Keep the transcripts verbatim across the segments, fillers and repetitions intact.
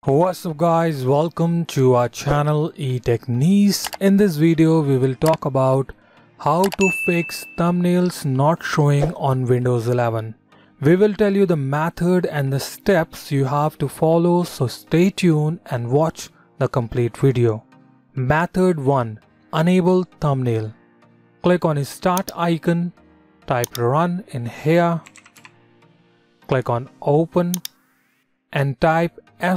What's up guys, welcome to our channel eTechniques. In this video we will talk about how to fix thumbnails not showing on Windows eleven. We will tell you the method and the steps you have to follow, so stay tuned and watch the complete video. Method one. Enable thumbnail. Click on the start icon, type run in here, click on open and type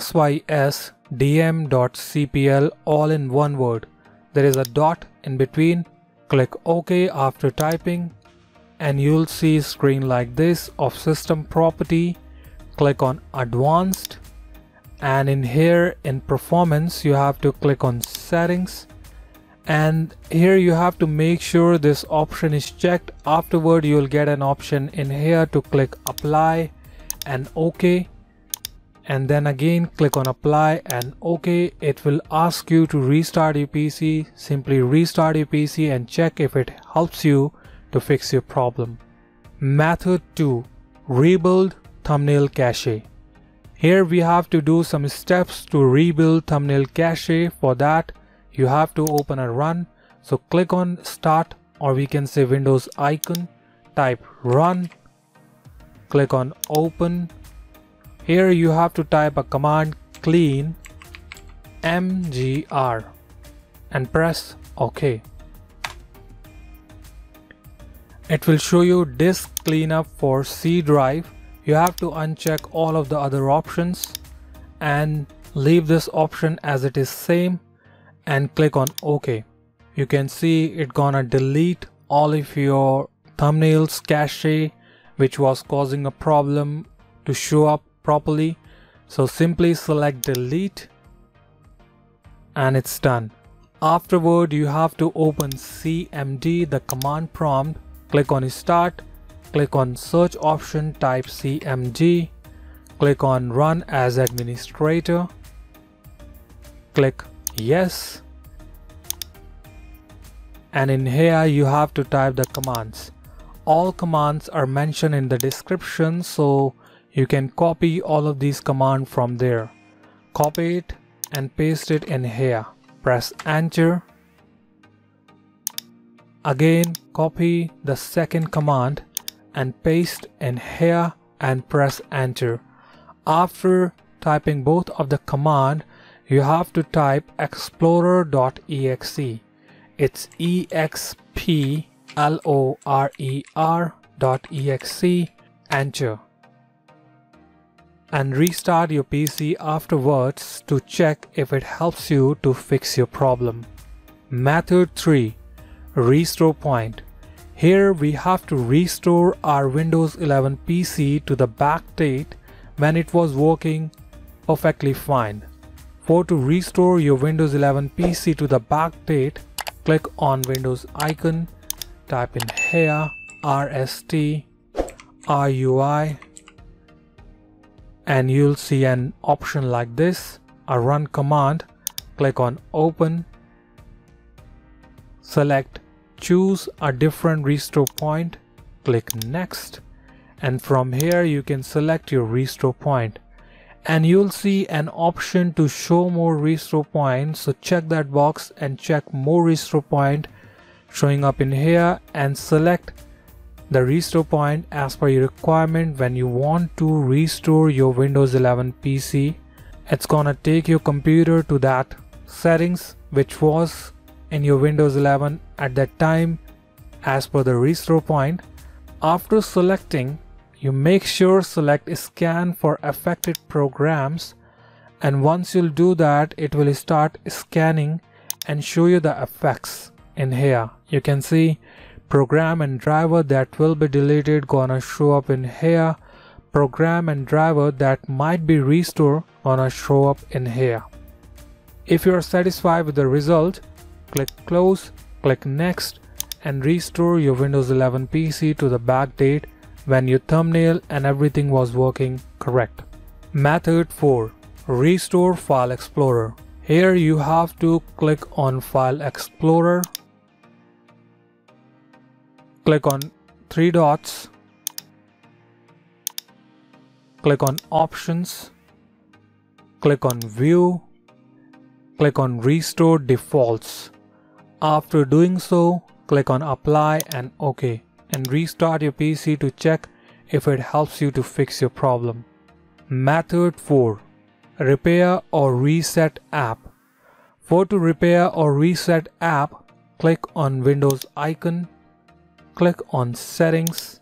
sysdm.cpl all in one word. There is a dot in between. Click OK after typing and you'll see a screen like this of system property. Click on advanced and in here in performance you have to click on settings, and here you have to make sure this option is checked. Afterward you'll get an option in here to click apply and OK, and then again click on apply and OK. It will ask you to restart your P C. Simply restart your P C and check if it helps you to fix your problem. Method two. Rebuild thumbnail cache. Here we have to do some steps to rebuild thumbnail cache. For that you have to open a run, so click on start or we can say Windows icon, type run, click on open. Here you have to type a command clean mgr and press OK. It will show you disk cleanup for C drive. You have to uncheck all of the other options and leave this option as it is same and click on OK. You can see it gonna delete all of your thumbnails cache which was causing a problem to show up properly. So simply select delete and it's done. Afterward you have to open C M D, the command prompt, click on start, click on search option, type C M D, click on run as administrator, click yes, and in here you have to type the commands. All commands are mentioned in the description, so you can copy all of these commands from there. Copy it and paste it in here. Press enter. Again copy the second command and paste in here and press enter. After typing both of the command, you have to type explorer.exe. It's E X P L O R E R dot E X E. Enter. And restart your P C afterwards to check if it helps you to fix your problem. Method three. Restore point. Here we have to restore our Windows eleven P C to the back date when it was working perfectly fine. For to restore your Windows eleven P C to the back date, click on Windows icon, type in here rst rui, and you'll see an option like this, a run command. Click on open, select choose a different restore point, click next, and from here you can select your restore point and you'll see an option to show more restore points. So check that box and check more restore point showing up in here and select the restore point as per your requirement. When you want to restore your Windows eleven P C, it's gonna take your computer to that settings which was in your Windows eleven at that time as per the restore point. After selecting, you make sure select scan for affected programs, and once you'll do that it will start scanning and show you the effects. In here you can see program and driver that will be deleted gonna show up in here. Program and driver that might be restored gonna show up in here. If you are satisfied with the result, click close, click next, and restore your Windows eleven P C to the back date when your thumbnail and everything was working correct. Method four. Restore File Explorer. Here you have to click on File Explorer, click on three dots, click on options, click on View, click on Restore Defaults. After doing so, click on Apply and OK, and restart your P C to check if it helps you to fix your problem. Method four. Repair or Reset App. For to repair or reset app, click on Windows icon, click on Settings,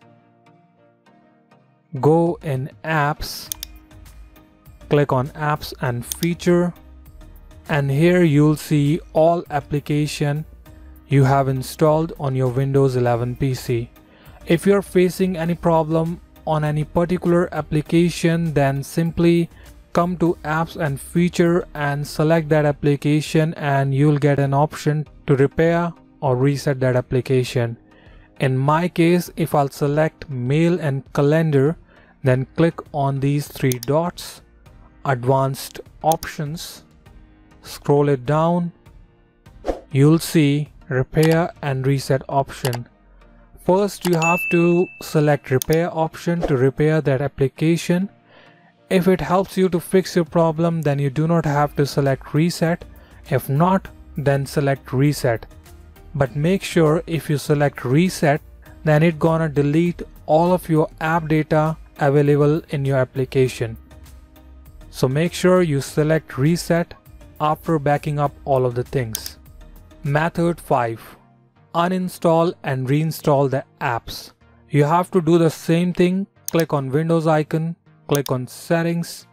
go in Apps, click on Apps and Feature, and here you'll see all application you have installed on your Windows eleven P C. If you're facing any problem on any particular application, then simply come to Apps and Feature and select that application, and you'll get an option to repair or reset that application. In my case, if I'll select Mail and Calendar, then click on these three dots, Advanced Options, scroll it down, you'll see Repair and Reset option. First, you have to select Repair option to repair that application. If it helps you to fix your problem, then you do not have to select Reset. If not, then select Reset. But make sure if you select Reset, then it's gonna delete all of your app data available in your application. So make sure you select Reset after backing up all of the things. Method five. Uninstall and reinstall the apps. You have to do the same thing. Click on Windows icon, click on Settings,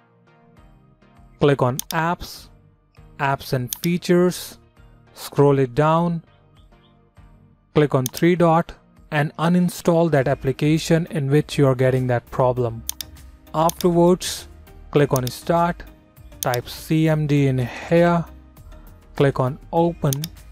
click on Apps, Apps and Features, scroll it down, click on three dot and uninstall that application in which you are getting that problem. Afterwards, click on Start, type C M D in here, click on Open,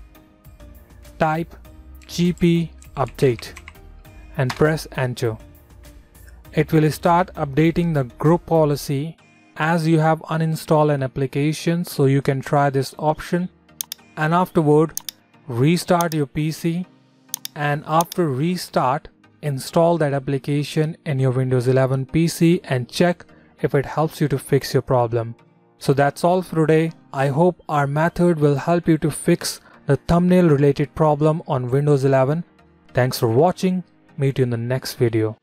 type G P update and press Enter. It will start updating the group policy as you have uninstalled an application, so you can try this option, and afterward restart your P C, and after restart install that application in your Windows eleven P C and check if it helps you to fix your problem. So that's all for today. I hope our method will help you to fix the thumbnail related problem on Windows eleven. Thanks for watching. Meet you in the next video.